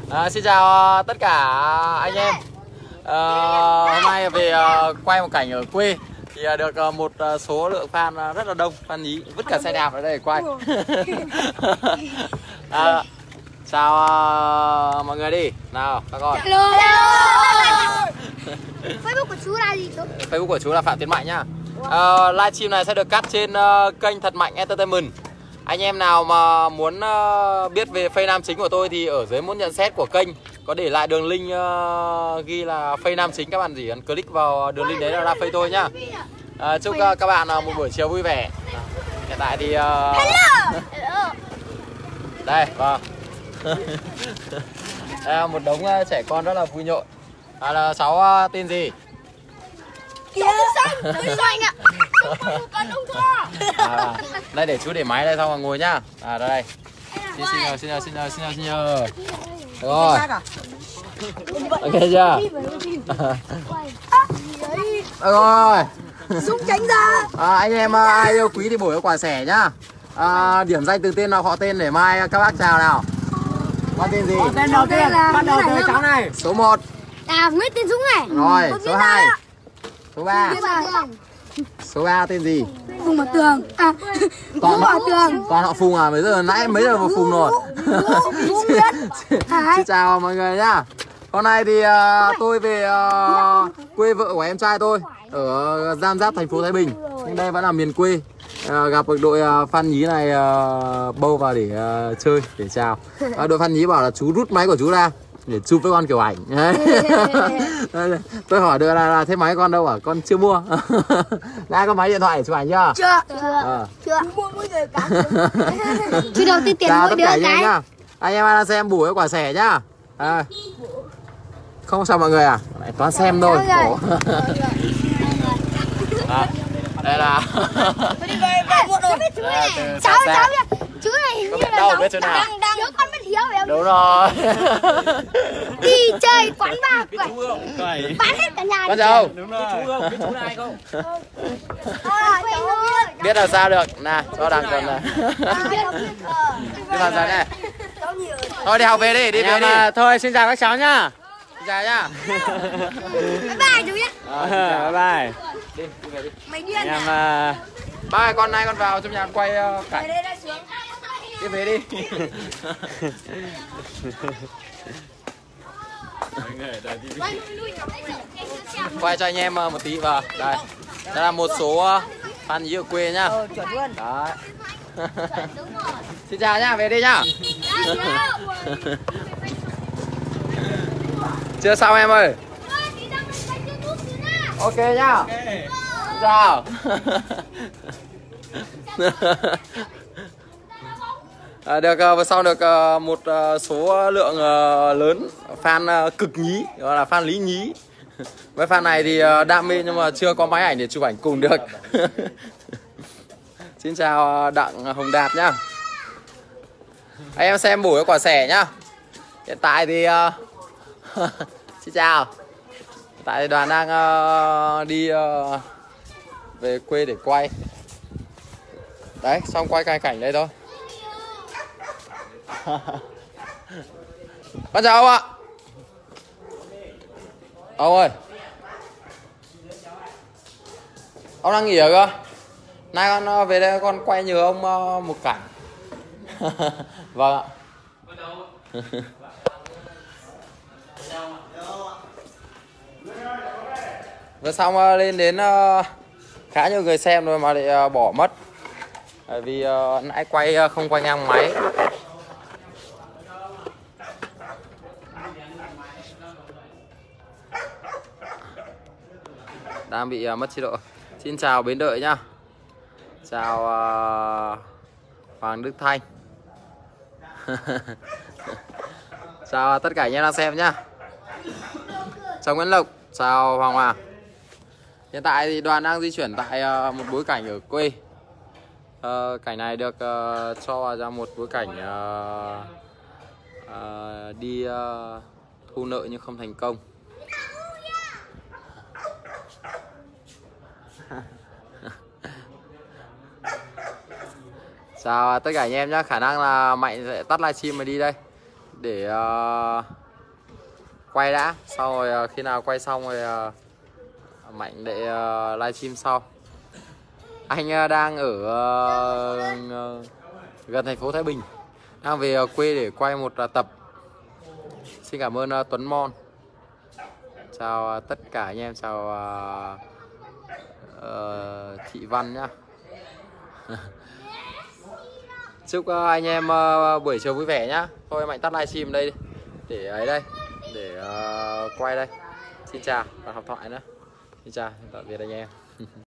Xin chào tất cả anh em. Hôm nay về quay một cảnh ở quê thì được một số lượng fan rất là đông, fan nhí vứt cả xe đạp ở đây để quay. Chào mọi người đi nào các con. Hello. Facebook của chú là gì chú? Facebook của chú là Phạm Tiến Mạnh nhá. Livestream này sẽ được cắt trên kênh Thật Mạnh Entertainment. Anh em nào mà muốn biết về face nam chính của tôi thì ở dưới mút nhận xét của kênh có để lại đường link ghi là face nam chính, các bạn chỉ cần click vào đường link đấy là ra face tôi nhá. Chúc các bạn một buổi chiều vui vẻ. Hiện tại thì đây vâng. Đây là một đống trẻ con rất là vui nhộn. Là cháu tên gì? Đây để chú để máy đây xong rồi ngồi nhá. Đây. Xin nhờ. Rồi. Ok chưa? Rồi. Dũng tránh ra. Anh em ai yêu quý thì bổ cho quả sẻ nhá. Điểm danh từ tên nào họ tên để mai các bác chào nào. Con tên gì? Tên đầu tiên, bắt đầu từ cháu này. Số 1. Nguyễn Tiến Dũng này. Rồi, số 2. Số 3. Số 3 tên gì? Phùng Bảo Tường. Phùng Bảo Tường. Toàn họ Phùng à? Mấy giờ mà Phùng rồi. Xin chào mọi người nhá. Hôm nay thì tôi về quê vợ của em trai tôi ở Giam Giáp, thành phố Thái Bình. Nhưng đây vẫn là miền quê. Gặp được đội fan nhí này bâu vào để chơi, để chào. Đội fan nhí bảo là chú rút máy của chú ra để chụp với con kiểu ảnh. Tôi hỏi được là thế máy con đâu à? Con chưa mua. Đã có máy điện thoại để chụp ảnh chưa? Chưa. Mua mỗi người cả. Chú đầu tiên tiền mỗi đứa cái. Nhá. Anh em đang xem bủ cái quả sẻ nhá. Không sao mọi người à? Lại toàn xem thôi. Đây là cháu chú này hình như là đâu biết chỗ nào? Hiếu, con biết Hiếu phải không? Đúng rồi. Đi chơi quán bar bán hết cả nhà. Con chào. Đúng rồi. Biết chú là ai không? Biết là sao được. Nè, cho đằng cầm này. Đi vào này này. Thôi đi học về đi, đi về đi. Thôi xin chào các cháu nhá. Xin chào nhá. Bye bye chú nhé. Bye bye. Đi về đi. Mày điên Em Bye, con này con vào trong nhà quay cảnh. Đi về đi. Quay cho anh em một tí vào. Đây. Đây là một số fan nhí ở quê nhá. chuẩn luôn. Đấy. Xin chào nhá, về đi nhá. Chưa xong em ơi. Ok nhá. Xin chào. Được vừa sau được một số lượng lớn fan cực nhí, gọi là fan lý nhí. Với fan này thì đam mê nhưng mà chưa có máy ảnh để chụp ảnh cùng được. Xin chào Đặng Hồng Đạt nhá. Anh em xem bủ cái quả sẻ nhá. Hiện tại thì xin chào. Hiện tại thì đoàn đang đi về quê để quay. Đấy, xong quay cái cảnh đây thôi. Con chào ông ạ. Ông ơi, ông đang nghỉ ở cơ? Nay con về đây con quay nhờ ông một cảnh. Vâng ạ. Vừa xong lên đến khá nhiều người xem rồi mà lại bỏ mất. Bởi vì nãy quay không quay ngang máy. Đang bị mất chế độ. Xin chào Bến Đợi nhá. Chào Hoàng Đức Thanh. Chào tất cả anh em đang xem nhá. Chào Nguyễn Lộc. Chào Hoàng Hoàng. Hiện tại thì đoàn đang di chuyển tại một bối cảnh ở quê. Cảnh này được cho ra một bối cảnh đi thu nợ nhưng không thành công. Chào tất cả anh em nhé. Khả năng là Mạnh sẽ tắt livestream mà đi đây. để quay đã, sau rồi khi nào quay xong rồi Mạnh để livestream sau. Anh đang ở gần thành phố Thái Bình, đang về quê để quay một tập. Xin cảm ơn Tuấn Mon. Chào tất cả anh em, chào chị Văn nhá. Chúc anh em buổi chiều vui vẻ nhá. Thôi Mạnh tắt livestream đây để ấy đây, để quay đây. Xin chào và học thoại nữa. Xin chào, tạm biệt anh em.